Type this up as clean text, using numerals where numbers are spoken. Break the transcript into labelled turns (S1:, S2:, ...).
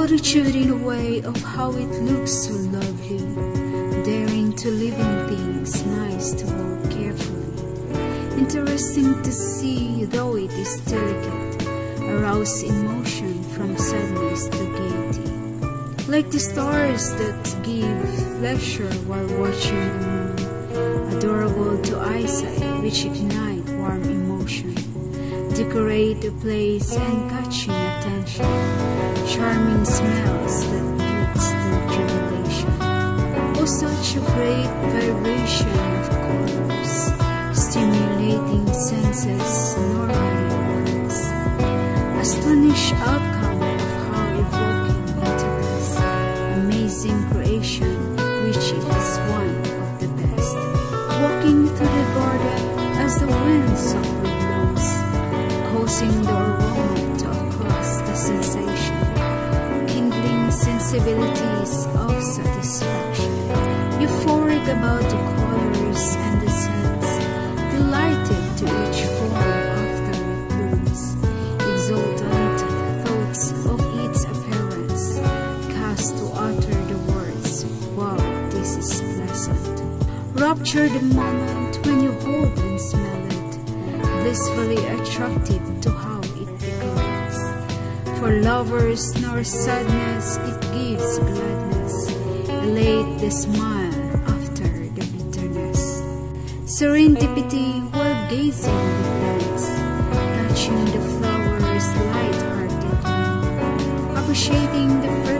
S1: Solitude in a way of how it looks so lovely, daring to live in things, nice to hold carefully, interesting to see though it is delicate, arouse emotion from sadness to gaiety. Like the stars that give pleasure while watching the moon, adorable to eyesight which ignite warm emotion, decorate a place and catching attention, charming smells that leads to jubilation. Oh, such a great vibration of colors, stimulating senses normally occurs. Astonished outcome of how evoking into this amazing creation, which it is one of the best. Walking through the garden as the wind softly blows, causing the aroma to cause the sensation, kindling sensibilities of satisfaction, euphoric about the colors and the scents, delighted to each form after it blooms, exultant thoughts of its appearance, cast to utter the words, wow, this is pleasant. Rapture the moment when you hold and smell it, blissfully attractive to how it decorates. For lovers nor sadness it gives gladness, elate the smile after the bitterness. Serendipity while gazing the plants, touching the flowers light-heartedly, appreciating the